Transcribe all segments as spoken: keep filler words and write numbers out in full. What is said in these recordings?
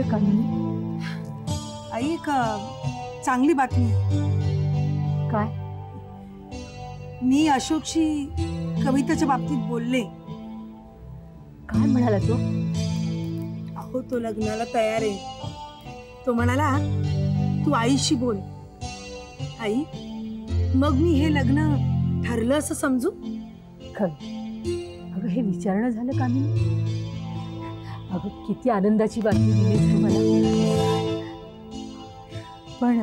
झालं कामिनी? आई एक चांगली बातमी. काय? मी अशोकशी कविताच्या बाबतीत बोलले. काय म्हणाला तो? अहो तो लग्नाला तयार आहे. तो म्हणाला तू आईशी बोल. आई मग मी हे लग्न ठरलं असं समजू? अगं हे विचारणं झालं कामिनी? अगं किती आनंदाची बातमी दिलीस तू मला. पण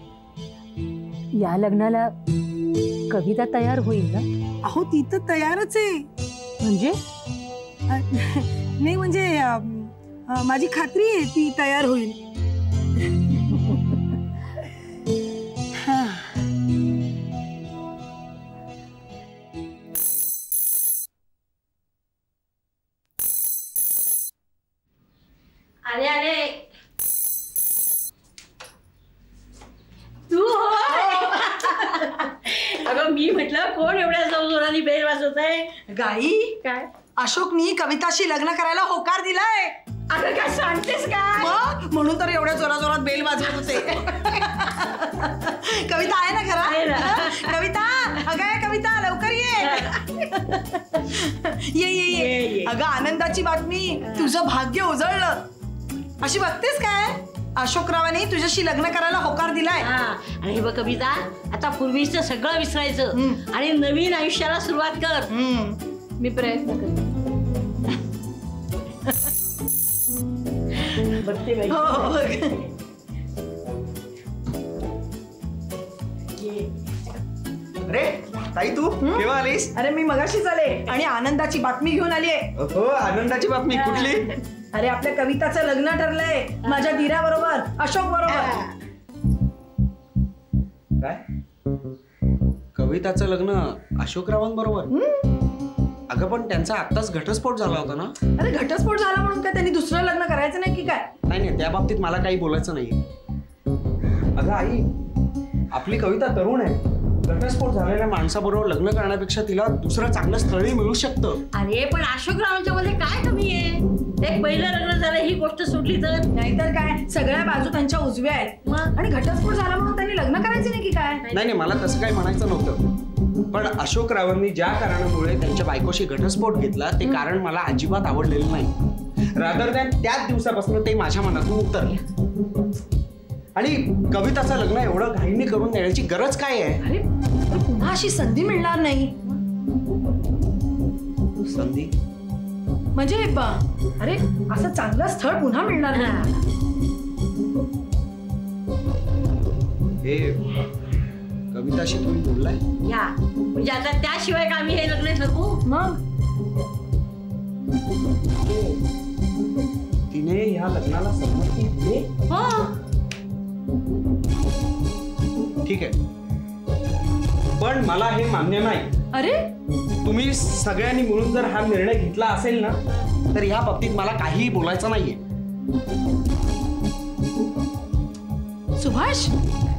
या लग्नाला कविता तयार होईल ना? अहो ती तर तयारच आहे. म्हणजे नाही म्हणजे माझी खात्री आहे ती तयार होईल. अरे अरे तू अगं मी म्हटलं कोण एवढ्या जोराने बेल वाजवत आहे? गाई काय? अशोकनी कविताशी लग्न करायला होकार दिलाय. अगं काय सांगतेस काय? मग म्हणून तर एवढ्या जोरा जोरात बेल वाजवत होते. कविता आहे ना घरात? कविता अगं कविता लवकर ये. ये ये ये. अगं आनंदाची बातमी. तुझं भाग्य उजळलं. अशी बघतेस काय? अशोकरावांनी तुझ्याशी लग्न करायला होकार दिलाय. आणि हे बघ कविता आता पूर्वीचं सगळं विसरायचं आणि नवीन आयुष्याला सुरुवात कर. मी प्रयत्न करते. बघते बाई. अरे ताई तू केव्हा आलीस? अरे मी मगाशीच आले आणि आनंदाची बातमी घेऊन आली आहे. हो आनंदाची बातमी कुठली? अरे आपल्या कविताचं लग्न ठरलंय माझ्या धीरा बरोबर, अशोक बरोबर. काय? कविताचं लग्न अशोकरावांबरोबर? अगं पण त्यांचा आत्ताच घटस्फोट झाला होता ना? अरे घटस्फोट झाला म्हणून काय त्यांनी दुसरं लग्न करायचं नाही की काय? नाही नाही त्या बाबतीत मला काही बोलायचं नाही. अगं आई आपली कविता तरुण आहे. घटस्फोट झालेल्या माणसाबरोबर लग्न करण्यापेक्षा तिला दुसरं चांगलं स्थळही मिळू शकतं. अरे पण अशोकरावांच्या मध्ये काय कमी आहे? एक पहिलं लग्न झालं ही गोष्ट सोडली तर? नाहीतर काय सगळ्या बाजू त्यांच्या उजव्या आहेत. आणि घटस्फोट झाला म्हणून त्यांनी लग्न करायचं नाही की काय? नाही नाही मला तसं काही म्हणायचं नव्हतं. पण अशोकरावांनी ज्या कारणामुळे त्यांच्या बायकोशी घटस्फोट घेतला ते कारण मला अजिबात आवडलेलं नाही. रादर दॅन त्याच दिवसापासून ते माझ्या मनातून उतरले. आणि कविताचं लग्न एवढं घाईने करून देण्याची गरज काय आहे? अरे पुन्हा अशी संधी मिळणार नाही. संधी म्हणजे अरे असं चांगलं स्थळ पुन्हा मिळणार नाही. हे कविताशी तुम्ही बोललाय? या म्हणजे आता त्याशिवाय का आम्ही हे लग्न ठरवू? मग तिने ह्या लग्नाला संमती दिली? हो ठीक आहे पण मला हे मान्य नाही. अरे तुम्ही सगळ्यांनी मिळून जर हा निर्णय घेतला असेल ना तर ह्या बाबतीत मला काहीही बोलायचं नाहीये. सुभाष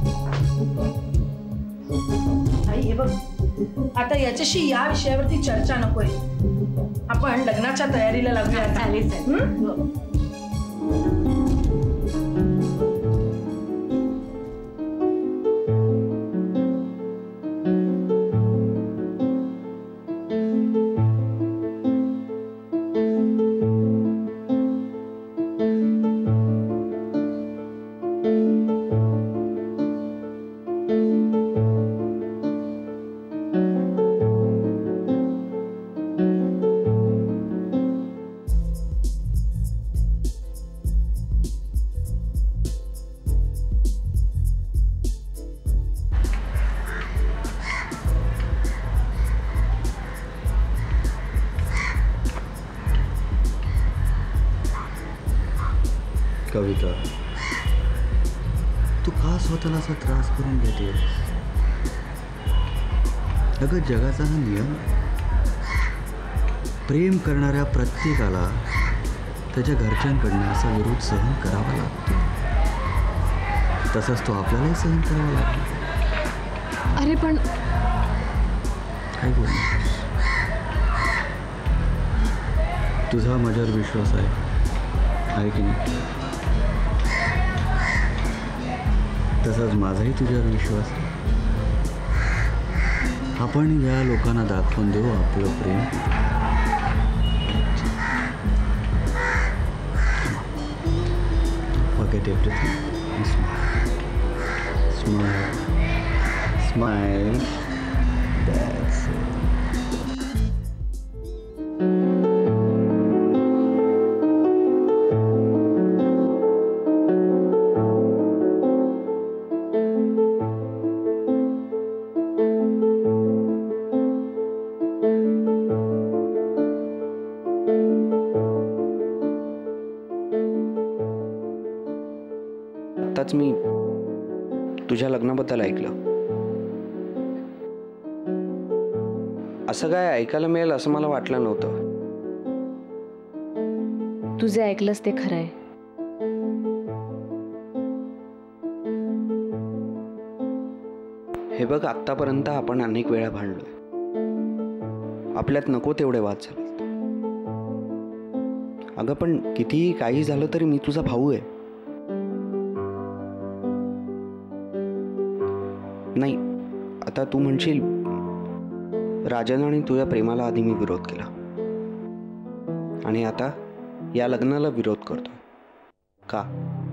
आई हे बघ आता याच्याशी या विषयावरती चर्चा नकोय. आपण लग्नाच्या तयारीला लागूया. चालेल. कविता तू का स्वतःला असा त्रास करून घेते? अगं जगाचा हा नियम प्रेम करणाऱ्या प्रत्येकाला त्याच्या घरच्यांकडनं असा विरोध सहन करावा लागतो. तसंच तो आपल्यालाही सहन करावा लागतो. अरे पण काय बोल तुझा माझ्यावर विश्वास आहे आहे की नाही? तसाच माझाही तुझ्यावर विश्वास आहे. आपण या लोकांना दाखवून देऊ आपलं प्रेम. Forget everything. Smile. Smile. That's it. आताच मी तुझ्या लग्नाबद्दल ऐकलं. असं काय ऐकायला मिळेल असं मला वाटलं नव्हतं. तुझे ऐकलंस ते खरं आहे. हे बघ, आतापर्यंत आपण अनेक वेळा भांडलोय. आपल्यात नको तेवढे वाद झाले. अगं पण कितीही काही झालं तरी मी तुझा भाऊ आहे. नाही, आता तू म्हणशील राजन आणि तुझ्या प्रेमाला आधी मी विरोध केला आणि आता या लग्नाला विरोध करतो का?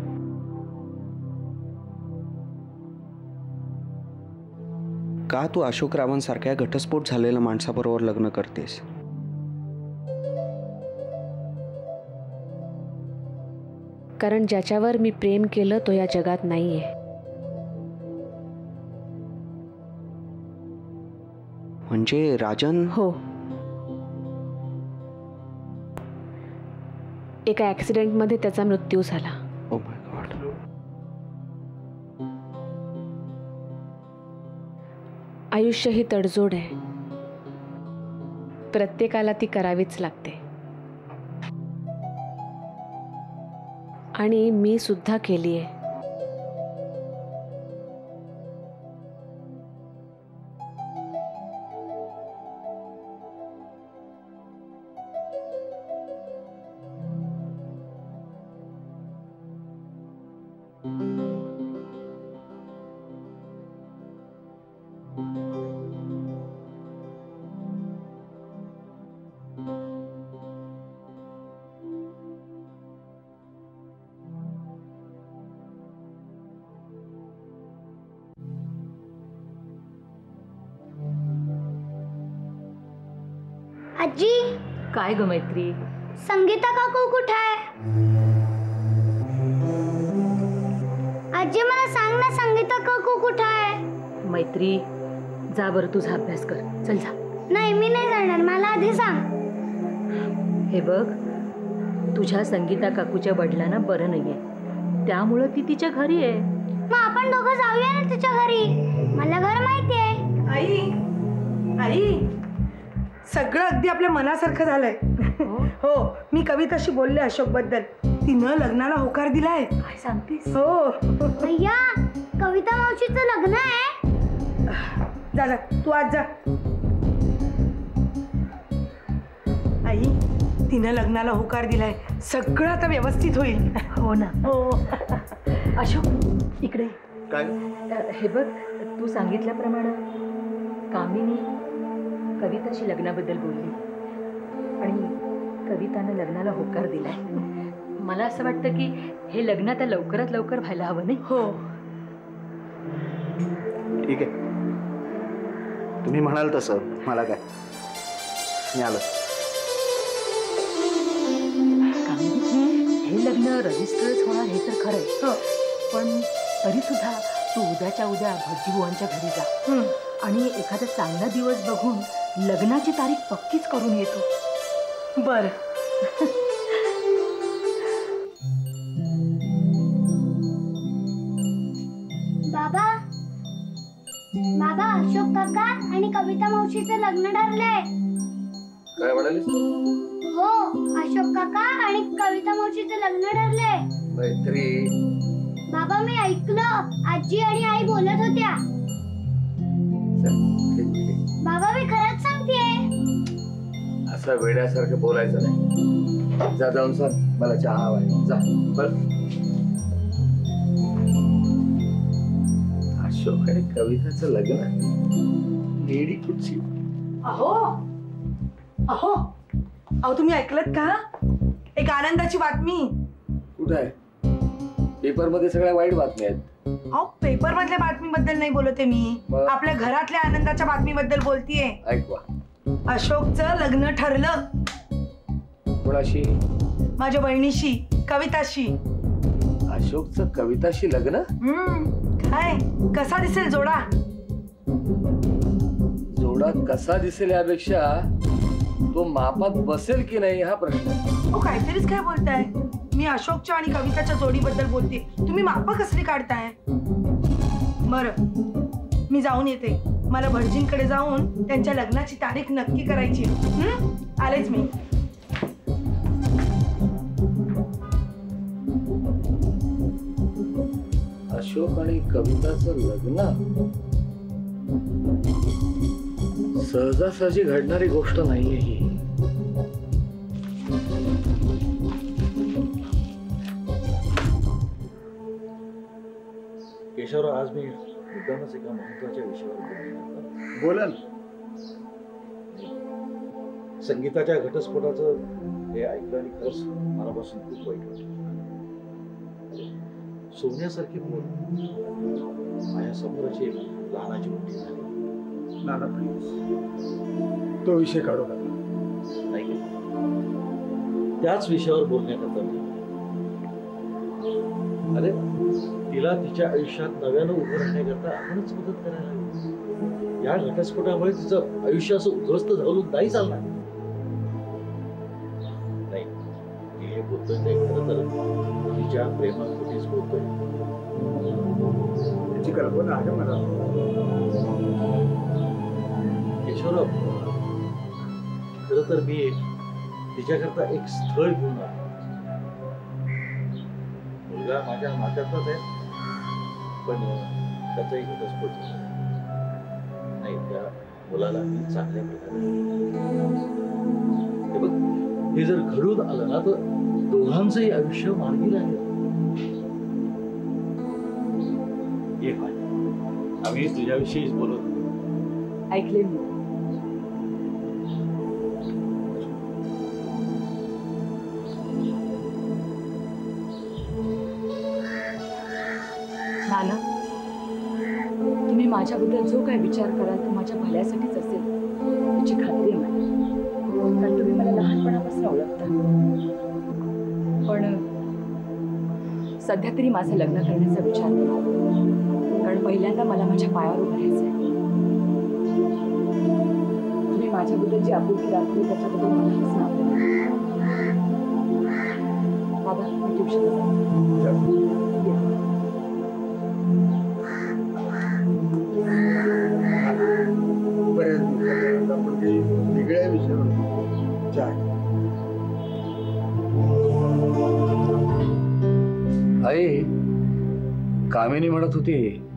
का तू अशोक रावांसारख्या घटस्फोट झालेल्या माणसाबरोबर लग्न करतेस? कारण ज्याच्यावर मी प्रेम केलं तो या जगात नाहीये. म्हणजे राजन? हो, एका ऍक्सिडेंटमध्ये त्याचा मृत्यू झाला. Oh my god. आयुष्य ही तडजोड आहे, प्रत्येकाला ती करावीच लागते आणि मी सुद्धा केली आहे. आजी, काय ग मैत्री? संगीता काकू कुठे आहे? आजी मला सांग ना, संगीता काकू कुठे आहे? मैत्री, जा बरं तुझा अभ्यास कर. चल जा. नाही, मी नाही जाणार, मला आधी सांग. हे बघ, तुझ्या संगीता काकूच्या वडिलांना बरं नाहीये, त्यामुळं ती तिच्या घरी आहे. मग आपण दोघं जाऊया ना तिच्या घरी, मला घर माहिती आहे. आई, आई, सगळं अगदी आपल्या मनासारखं झालंय. हो, मी कविताशी बोलले अशोक बद्दल. तिनं लग्नाला होकार दिलाय. काय सांगतेस? हो. भैया, कविता मावशीचं लग्न आहे. जा जा, तू आज जा. आई, तिनं लग्नाला होकार दिलाय. सगळं आता व्यवस्थित होईल. हो ना. हो. अशोक, इकडे काय? हे बघ, तू सांगितल्याप्रमाणे कामिनी कविताशी लग्नाबद्दल बोलली आणि कवितानं लग्नाला होकार दिलाय. मला असं वाटतं की हे लग्न आता लवकरात लवकर व्हायला हवं नाही? हो. ठीक आहे, तुम्ही म्हणाल तसं. मला काय, मी आलो. हे लग्न रजिस्टरच होणार हे तर खरं आहे. हो. पण तरी सुद्धा तू उद्याच्या उद्या भज्जीबुवांच्या घरी जा आणि एखादा चांगला दिवस बघून लग्नाची तारीख पक्कीच करून येतो. बर. बाबा, बाबा, अशोक काका आणि कविता मावशीचं लग्न ठरलंय. काय म्हणालीस? हो, अशोक काका आणि कविता मावशीचं लग्न ठरलंय. मैत्री, बाबा, मी ऐकलं, आजी आणि आई बोलत होत्या. ठीक, ठीक. बाबा, मी खरंच सांगतेय. असं असं वेड्यासारखं बोलायचं नाही. जा जाऊन सांग मला चहा हवाय. जा. बर. अशोक आणि कविताचं लग्न लेडी कुठची. अहो अहो अहो तुम्ही ऐकलत का? एक आनंदाची बातमी. कुठं आहे? पेपर मध्ये सगळ्या वाईट बातम्या आहेत. अहो पेपर मधल्या बातमीबद्दल नाही बोलते मी, आपल्या घरातल्या आनंदाच्या बातमीबद्दल बोलतीये. ऐकवा. अशोकचं लग्न ठरलं. कोणाशी? माझ्या बहिणीशी, कविताशी. अशोकचं कविताशी लग्न? हम्म काय कसा दिसेल जोडा? जोडा कसा दिसेल यापेक्षा तो मापात बसेल की नाही हा प्रश्न. हो काहीतरीच काय बोलताय. मी अशोकच्या आणि कविताच्या जोडीबद्दल बोलते, तुम्ही माप कसली काढताय? बरं मी जाऊन येते. मला भटजींकडे जाऊन त्यांच्या लग्नाची तारीख नक्की करायची. आलेच मी. अशोक आणि कविताचं लग्न सहजासहजी घडणारी गोष्ट नाहीये ही. केशवराव, आज मी मुद्दामच एका महत्वाच्या विषयावर बोला. संगीताच्या घटस्फोटाचं हे ऐकलं आणि खरंच मनापासून खूप वाईट वाटलं. सोन्यासारखी मुलं माझ्या समोर अशी लहानाची मोठी झाली. नाना प्लीज तो विषय काढू नका. नाही त्याच विषयावर बोलण्याकरता मी अरे तिला तिच्या आयुष्यात नव्यानं उभं राहण्याकरता आपणच मदत करायला हवी. या घटस्फोटामुळे तिचं आयुष्य असं उद्ध्वस्त झालं नाही चालणार. नाही मी हे बोलतोय ते खरं तर तिच्या प्रेमापोटीच बोलतोय. त्याची कल्पना आहे मला. केशवराव, खरं तर मी तिच्याकरता एक स्थळ घेऊन आलो. मुलगा माझ्या नात्यातलाच आहे, पण त्याचाही घटस्फोट झाला नाही. त्या मुलाला मी चांगल्या प्रकारे हे बघ, हे जर घडून आलं ना तर दोघांचंही आयुष्य मार्गी लागेल. एक आम्ही तुझ्याविषयीच बोलत ऐकले मी. नाना, तुम्ही माझ्याबद्दल जो काही विचार कराल तो माझ्या भल्यासाठीच असेल याची खात्री आहे मला. कारण तुम्ही मला लहानपणापासून ओळखता. पण सध्या तरी माझं लग्न करण्याचा विचार करा, कारण पहिल्यांदा मला माझ्या पायावर उभं राहायचं आहे. तुम्ही माझ्याबद्दल जी आपुलकी दाखवली त्याच्याबद्दल मला हसणं. बाबा मी ट्युशनला जाते. वेगळ्या विषयावर आई कामिनी म्हणत होती.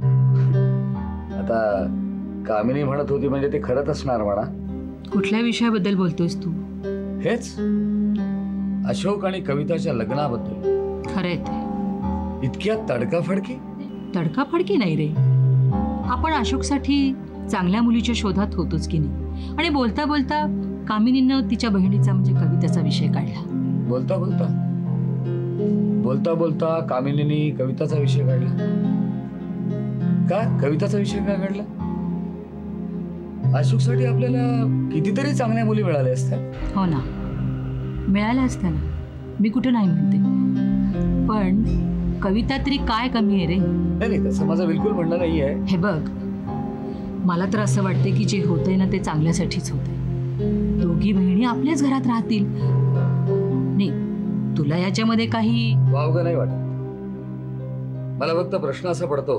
आता कामिनी म्हणत होती म्हणजे ते खरंच असणार म्हणा. कुठल्या विषयाबद्दल बोलतोयस तू? हेच अशोक आणि कविताच्या लग्नाबद्दल. खरंय ते. इतक्या तडकाफडकी? तडकाफडकी नाही रे. आपण अशोकसाठी चांगल्या मुलीच्या शोधात होतोच की नाही. आणि बोलता बोलता कामिनीनं तिच्या बहिणीचा म्हणजे कविताचा विषय काढला. बोलता बोलता बोलता बोलता कामिनीने कविताचा विषय काढला का? कविताचा विषय का काढला? अशोकसाठी आपल्याला कितीतरी चांगल्या मुली मिळाल्या असत्या. हो ना, मिळाल्या असत्या ना, मी कुठं नाही म्हणते. पण कविता तरी काय कमी आहे रे? नाही तसं माझं बिलकुल म्हणणं नाही आहे. हे बघ, मला तर असं वाटते की जे होतंय ना ते चांगल्यासाठीच होतंय. दोघी बहिणी आपल्याच घरात राहतील. नाही तुला याच्यामध्ये काही वावगं नाही वाटत मला. फक्त प्रश्न असा पडतो,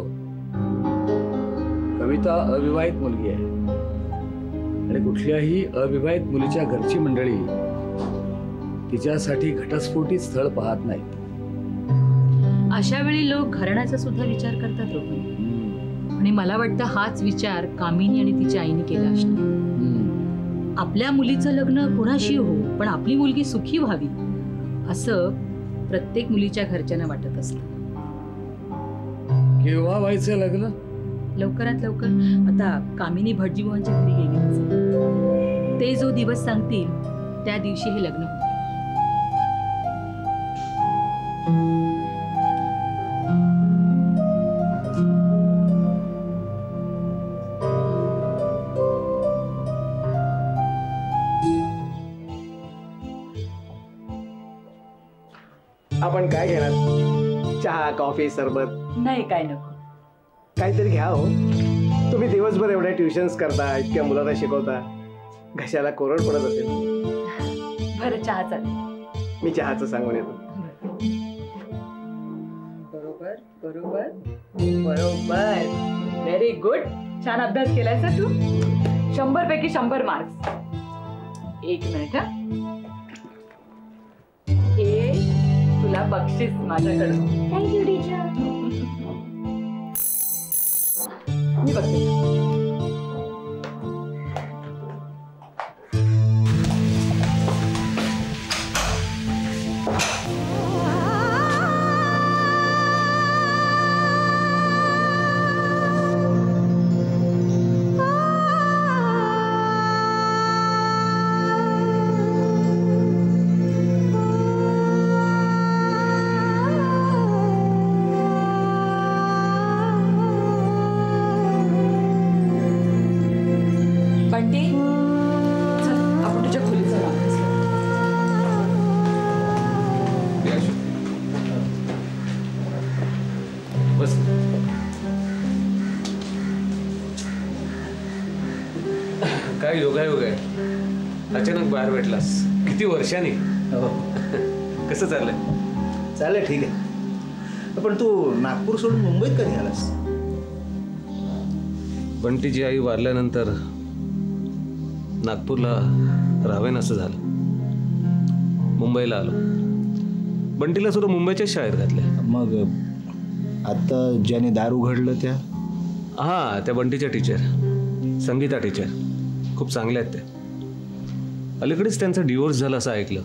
कविता अविवाहित मुलगी आहे आणि कुठल्याही अविवाहित मुलीच्या घरची मंडळी तिच्यासाठी घटस्फोटी स्थळ पाहत नाही. अशा वेळी लोक घराण्याचा सुद्धा विचार करतात रोहन. आणि मला वाटतं हाच विचार कामिनी आणि तिच्या आईने केला असणार. आपल्या मुलीचं लग्न कोणाशी हो पण आपली मुलगी सुखी व्हावी असं प्रत्येक मुलीच्या घरच्यांना वाटत असतं. केव्हा व्हायचं लग्न? लवकरात लवकर. आता कामिनी भटजीबुवांच्या घरी गेली, ते जो दिवस सांगतील त्या दिवशी हे लग्न होईल. आपण काय घेणार? चहा, कॉफी, सरबत? नाही, काय नको. काहीतरी घ्या हो. तुम्ही दिवसभर एवढ्या ट्युशन्स करता, इतक्या मुलांना शिकवता, घशाला कोरड पडत असेल. बरं, चहा चालेल. मी चहाचं सांगून येतो. बरोबर बरोबर बरोबर. Very good. छान अभ्यास केलायस तू. शंभर पैकी शंभर मार्क्स. एक मिनिट हा. हे तुला बक्षीस माझ्याकडून. Thank you teacher. मी बघते. काय योगायोग आहे, अचानक बाहेर भेटलास. किती वर्षांनी. कसं चाललंय? चाललंय ठीक आहे. पण तू नागपूर सोडून मुंबईत कधी आलास? बंटीची आई वारल्यानंतर नागपूरला राहावेन असं झालं. मुंबईला आलो. बंटीला सुद्धा मुंबईच्या शाळेत घातले. मग आता ज्याने दार उघडलं त्या? हा, त्या बंटीच्या टीचर, संगीता टीचर. खूप चांगल्या आहेत त्या. अलीकडेच त्यांचा डिवोर्स झाला असं ऐकलं.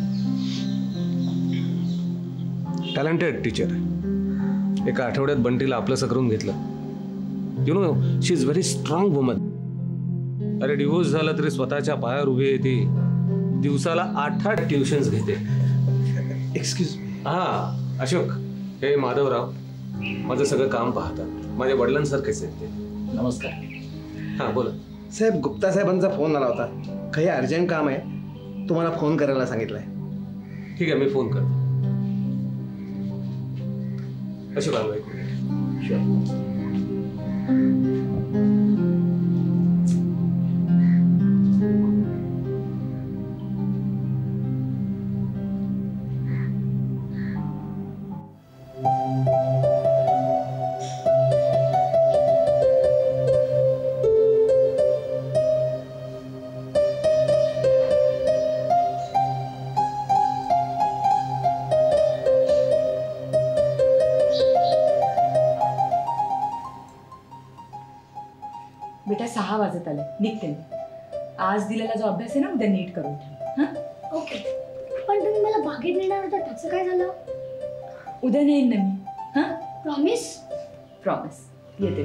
Talented teacher. एका आठवड्यात बंटीला आपलंसं करून घेतलं. You know, she is very strong woman. अरे, डिवोर्स झाला तरी स्वतःच्या पायावर उभी आहे ती. दिवसाला आठ आठ ट्युशन्स घेते. एक्सक्यूज. हा, अशोक, हे माधवराव माझं सगळं काम पाहतात. माझ्या वडिलांसारखेच आहेत ते. नमस्कार. हा, बोला साहेब. गुप्ता साहेबांचा फोन आला होता. काही अर्जंट काम आहे, तुम्हाला फोन करायला सांगितलंय. ठीक आहे, मी फोन करतो. अशोक, आलो ऐकू. बेटा, सहा वाजत आले. निघते मी. आज दिलेला जो अभ्यास आहे ना, उद्या नीट करून ठेव. हा, ओके. पण तुम्ही मला बागेत नेणार होता, त्याचं काय झालं? उद्या नेईन ना मी. हा, प्रॉमिस? प्रॉमिस. येते.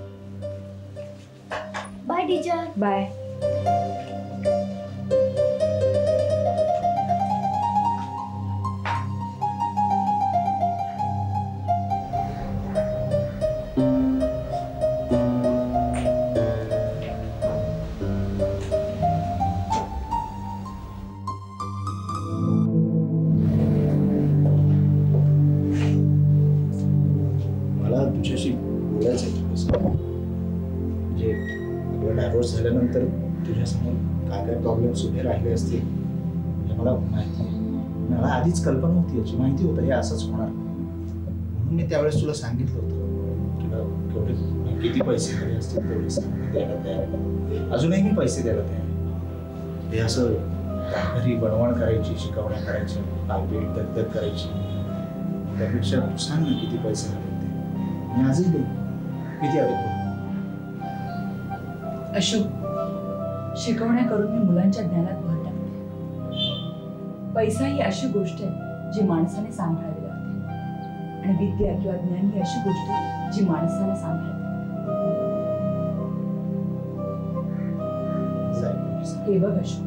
Bye teacher. बाय. झाल्यानंतर तुझ्यासमोर काय काय प्रॉब्लेम्स उभे राहिले असतील हे मला माहिती आहे. मला आधीच कल्पना होती याची, माहिती होतं हे असंच होणार. म्हणून मी त्यावेळेस तुला सांगितलं होतं तुला केवढे किती पैसे हवे असतील तेवढे सांग द्यायला तयार. अजूनही मी पैसे द्यायला तयार. हे असं घरी बनवण करायची, शिकवण्या करायच्या, पायपीट दगदग करायची, त्यापेक्षा तू सांग ना किती पैसे हवे ते, मी आजच देईन. किती हवे? अशोक, शिकवण्या करून मी मुलांच्या ज्ञानात भर टाकते. पैसा ही अशी गोष्ट आहे जी माणसाने सांभाळावी लागते आणि विद्या किंवा ज्ञान ही अशी गोष्ट आहे जी माणसाने सांभाळते. हे बघ अशोक,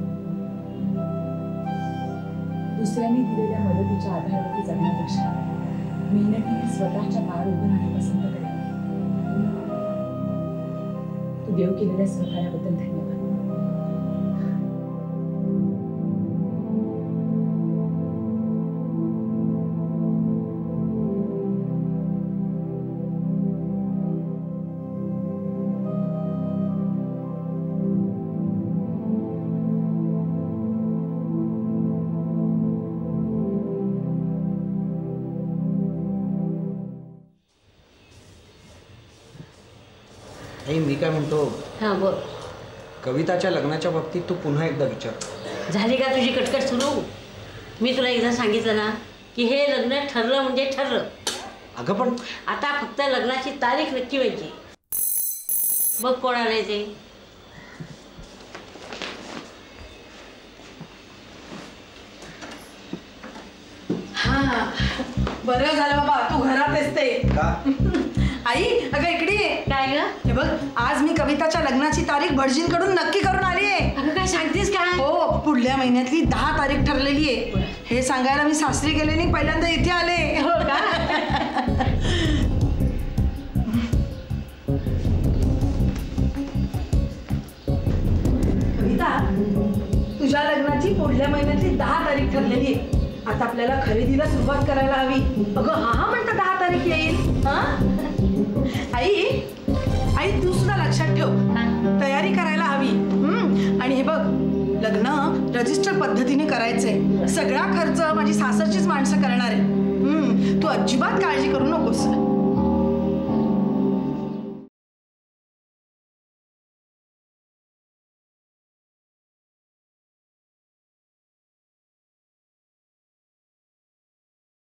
दुसऱ्यांनी दिलेल्या मदतीच्या आधारावरती जगण्यापेक्षा मेहनतीने स्वतःच्या पायावर उभं राहणे पसंत करेल. तू देव केलेल्या सहकार्याबद्दल धन्यवाद. आई मी काय म्हणतो, हा बोल. कविताच्या लग्नाच्या बाबतीत तू पुन्हा एकदा विचार. झाली का तुझी कटकट सुरू? मी तुला एकदा सांगितलं ना की हे लग्न ठरलं म्हणजे ठरलं. अगं पण आता फक्त लग्नाची तारीख नक्की व्हायची. बघ कोण आलंय ते. हा बरं झालं बाबा तू घरात असते. आई अगं इकडे ये. काय ग? हे बघ आज मी कविताच्या लग्नाची तारीख भटजींकडून नक्की करून आली आहे. अगं काय सांगतेस का? हो पुढल्या महिन्यातली दहा तारीख ठरलेली आहे. हे सांगायला मी सासरी गेले नाही, पहिल्यांदा इथे आले. हो का? कविता तुझ्या लग्नाची पुढल्या महिन्यातली दहा तारीख ठरलेली आहे. आता आपल्याला खरेदीला सुरुवात करायला हवी. अगं हा हा म्हणता दहा तारीख येईल. हा आई आई तू सुद्धा लक्षात ठेव, तयारी करायला हवी. हम्म आणि हे बघ लग्न रजिस्टर पद्धतीने करायचंय. सगळा खर्च माझी सासरचीच माणसं करणार आहे. हम्म तू अजिबात काळजी करू नकोस.